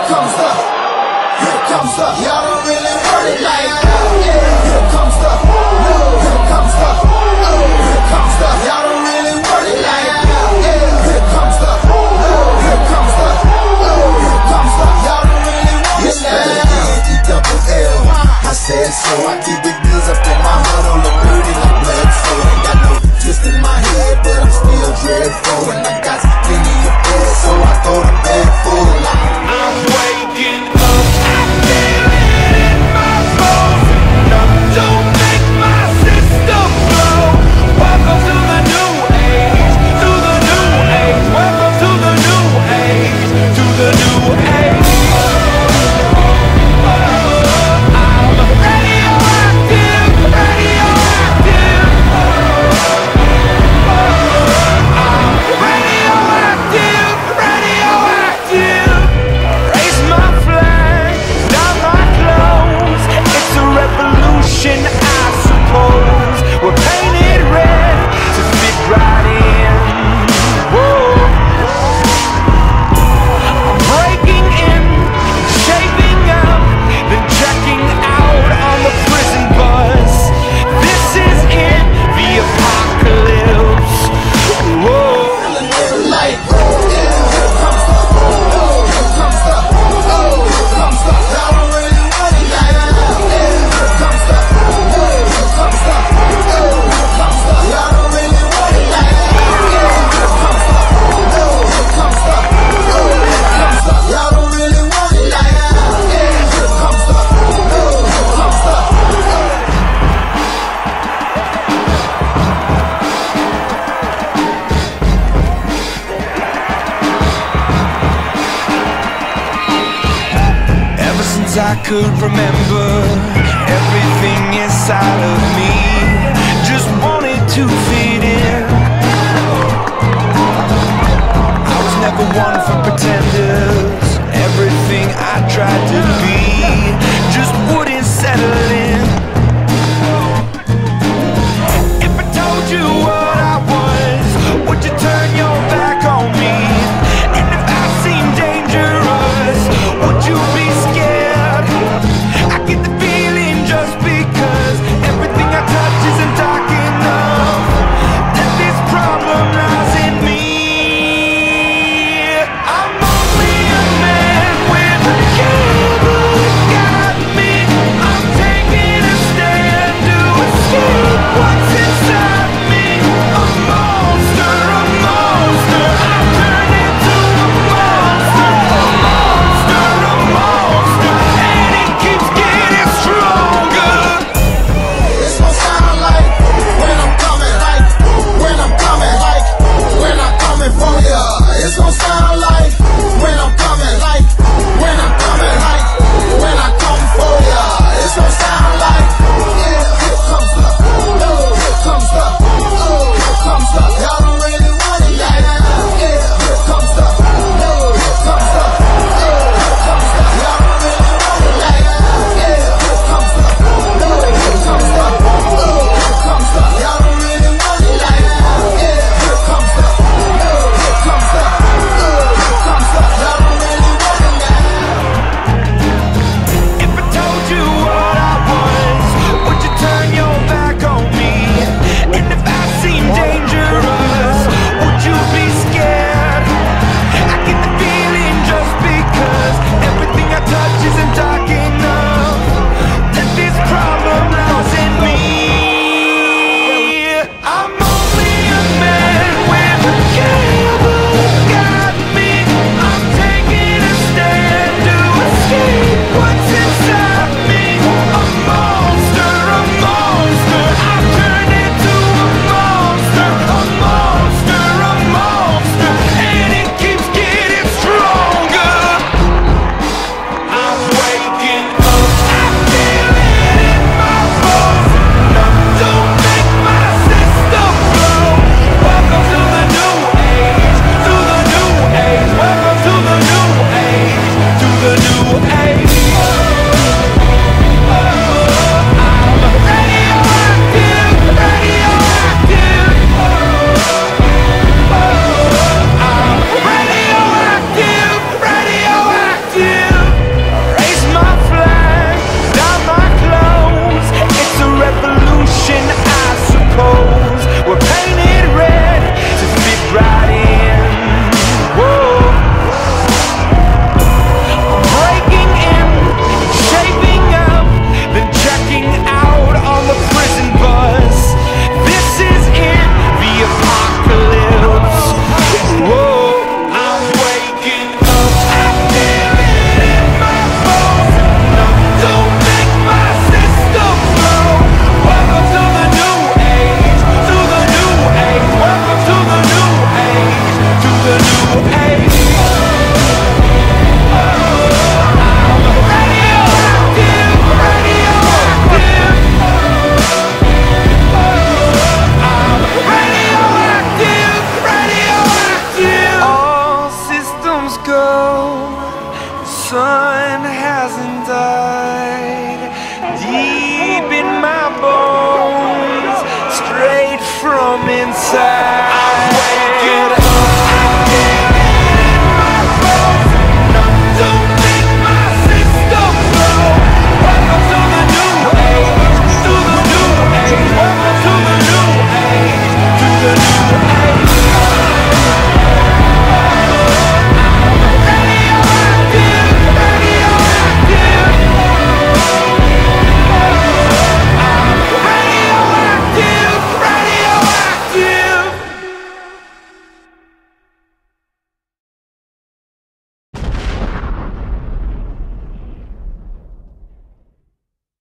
Y'all don't really want it like that. Here comes the, here comes the, here comes the. Y'all don't really want it like that. Here comes the, here comes the, here comes the. Y'all don't really want it like that. E-double-L. I said so. I keep the goods up in my hood on the dirty like blood. So I ain't got no twist in my head, but I'm still dreadful. And I got plenty of bed, so I throw the bag full. I'm waking up. Don't make my system blow. Welcome to the new age, to the new age. Welcome to the new age, to the new age. I'm radioactive, radioactive. I'm radioactive, radioactive. Raise my flag, down my clothes. It's a revolution, I suppose. We're painted red to fit right in. Whoa. I'm breaking in, shaping up, then checking out on the prison bus. This is it, the apocalypse. Whoa. Like, here comes the, here comes the, here comes the. Y'all don't really want it like that. Here comes the, here comes the, here comes the. Y'all don't really want it like that. Here comes the, here comes the, here comes the. Y'all don't really want it like that. Here comes the, here comes the. Ever since I could remember, everything inside of me just wanted to fit in. I was never one for pretenders. Everything I tried to be just wouldn't settle in. If I told you what I was, would you turn your back on me? And if I seemed dangerous, would you be scared? I get the feeling just because everything I touch isn't dark enough, that this problem lies in me. I'm only a man with a cable. go, the sun hasn't died. Deep in my bones, straight from inside.